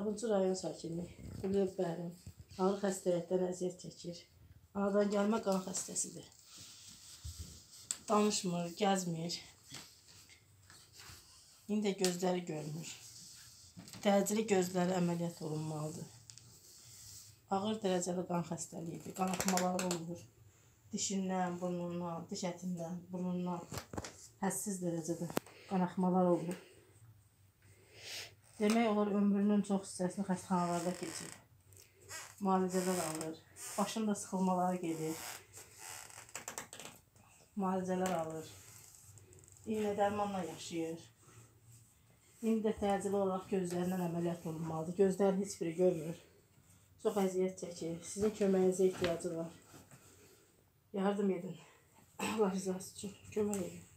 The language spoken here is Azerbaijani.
Ağrıncı rayon sakini Quliyyev Bəhrim ağır xəstəlikdən əziyyət çəkir. Anadan gəlmə qan xəstəsidir. Danışmır, gəzmir. İndi də gözləri görmür. Təcili gözləri əməliyyat olunmalıdır. Ağır dərəcəli qan xəstəliyidir. Qan axmaları olur. Dişindən, burnundan, diş ətindən, burnundan həssiz dərəcədə qan axmalar olur. Demək olar ömrünün çox hissəsini xəstəxanalarda keçir. Müalicələr alır. Başında sıxılmaları gedir. Müalicələr alır. İğnə dərmanla yaşayır. İndi də təcili olaraq gözlərindən əməliyyat olunmalıdır. Gözlərin heç biri görmür. Çox əziyyət çəkir. Sizin köməyinizə ehtiyacı var. Yardım edin. Allah rızası üçün kömək edin.